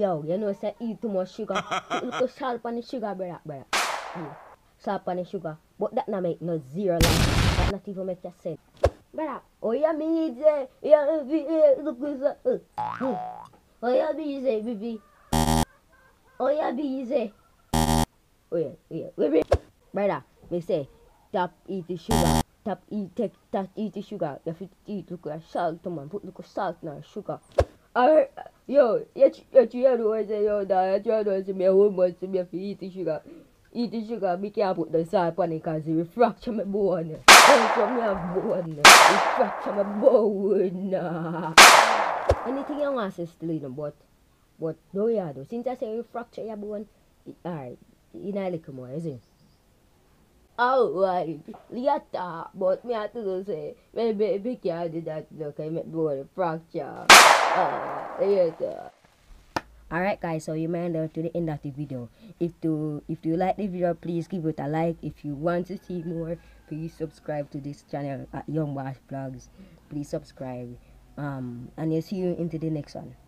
yo, you know, say eat too much sugar. Put little salt on the sugar, brother. Yeah. Salt on the sugar. But that not make no zero like that not even make a sense. Brother, oh yeah, me say, yeah, look this. Oh yeah, busy, baby. Oh yeah, busy. Oh yeah, baby. Brother, me say, stop eat the sugar. Stop eat the sugar. You have to eat look at salt, man. Put little salt in the sugar. Alright, yo, you try to say, yo, that you try to say me home wants me to eat the sugar. Eat the sugar, me can't put the salt on it because it will fracture my bone. Fracture me have bone. It fracture my bone. Anything you want to say still, you know, but no, yeah, though. Since I say you fracture your bone, alright, you know, a little more, isn't it? Alright, later, but me have to say, maybe can't do that, look, I make bone fracture. Later. Alright guys, so you made it to the end of the video. If you like the video, please give it a like. If you want to see more, please subscribe to this channel at Young Bash Vlogs. Please subscribe. And I'll see you into the next one.